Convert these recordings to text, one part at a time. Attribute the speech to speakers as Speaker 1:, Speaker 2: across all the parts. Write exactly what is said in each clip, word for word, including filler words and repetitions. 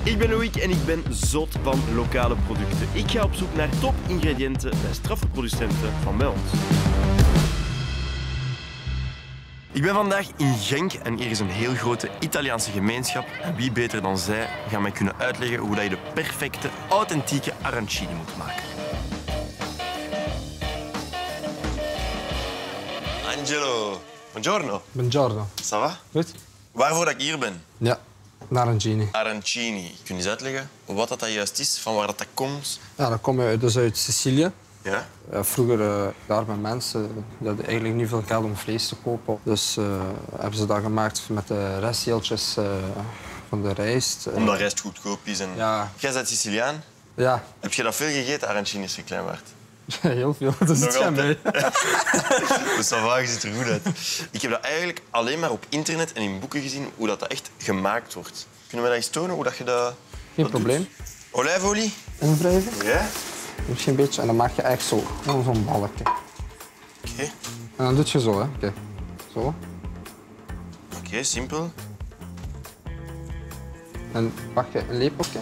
Speaker 1: Ik ben Loïc en ik ben zot van lokale producten. Ik ga op zoek naar top-ingrediënten bij straffe producenten van bij ons. Ik ben vandaag in Genk en hier is een heel grote Italiaanse gemeenschap. En wie beter dan zij gaan mij kunnen uitleggen hoe je de perfecte, authentieke arancini moet maken. Angelo, buongiorno.
Speaker 2: Buongiorno.
Speaker 1: Ça va?
Speaker 2: Goed?
Speaker 1: Waarvoor dat ik hier ben?
Speaker 2: Ja, arancini.
Speaker 1: Arancini. Kun je eens uitleggen wat dat juist is, van waar dat, dat komt?
Speaker 2: Ja, dat komt uit, dus uit Sicilië.
Speaker 1: Ja?
Speaker 2: Uh, vroeger uh, daar met mensen die hadden eigenlijk niet veel geld om vlees te kopen. Dus uh, hebben ze dat gemaakt met de restdeeltjes uh, van de rijst. Uh,
Speaker 1: Omdat rijst goedkoop is. En...
Speaker 2: Ja.
Speaker 1: Jij bent Siciliaan?
Speaker 2: Ja.
Speaker 1: Heb je dat veel gegeten, arancini, als je klein werd?
Speaker 2: Heel veel, dat zit geen bij.
Speaker 1: Dus dat ziet er goed uit. Ik heb dat eigenlijk alleen maar op internet en in boeken gezien hoe dat echt gemaakt wordt. Kunnen we dat eens tonen, hoe dat je dat
Speaker 2: Geen
Speaker 1: dat
Speaker 2: probleem.
Speaker 1: Doet? Olijfolie?
Speaker 2: Invrijven.
Speaker 1: Ja.
Speaker 2: Misschien een beetje en dan maak je echt zo, zo'n balkje.
Speaker 1: Oké. Okay.
Speaker 2: En dan doe je zo, hè. Kijk. Zo.
Speaker 1: Oké, okay, simpel.
Speaker 2: En pak je een lepeltje.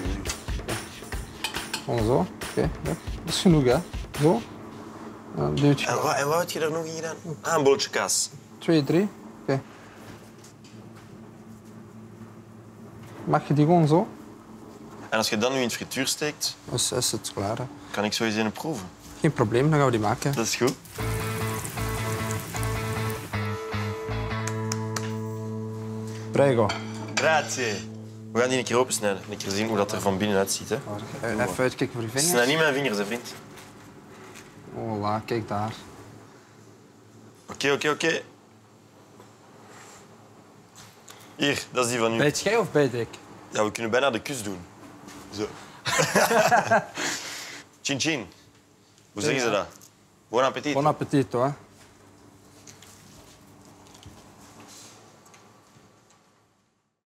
Speaker 2: Gewoon zo. Oké, okay. Ja. Dat is genoeg, hè. Zo. En dan duw je...
Speaker 1: En wat, en wat heb je er nog in gedaan? Ah, een bolletje kaas.
Speaker 2: Twee, drie. Oké. Okay. Maak je die gewoon zo.
Speaker 1: En als je dat nu in het frituur steekt...
Speaker 2: Dan is, is het klaar, hè.
Speaker 1: Kan ik zo eens een proeven?
Speaker 2: Geen probleem, dan gaan we die maken.
Speaker 1: Dat is goed.
Speaker 2: Prego.
Speaker 1: Grazie. We gaan die een keer opensnijden. Een keer zien hoe dat er van binnen uitziet. Hè.
Speaker 2: Even uitkijken voor je vingers.
Speaker 1: Snij niet mijn vingers, hè, vriend.
Speaker 2: Voilà, kijk daar.
Speaker 1: Oké, oké, oké. Hier, dat is die van u.
Speaker 2: Bijt jij of bijt ik?
Speaker 1: Ja, we kunnen bijna de kus doen. Zo. Chin chin. Hoe zeggen ze dat? Bon appetit.
Speaker 2: Bon appetit, hoor.